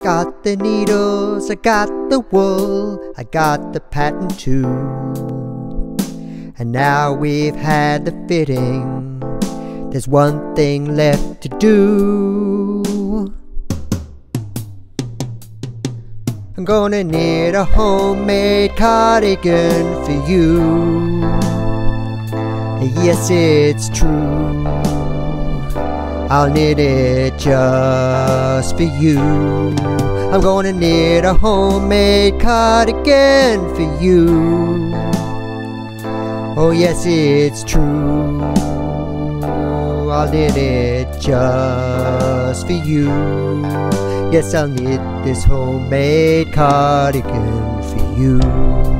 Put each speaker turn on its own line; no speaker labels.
got the needles, I got the wool, I got the pattern too. And now we've had the fitting, there's one thing left to do. I'm gonna knit a homemade cardigan for you. Yes, it's true, I'll knit it just for you. I'm gonna knit a homemade cardigan for you. Oh yes, it's true, I'll knit it just for you. Yes, I'll knit this homemade cardigan for you.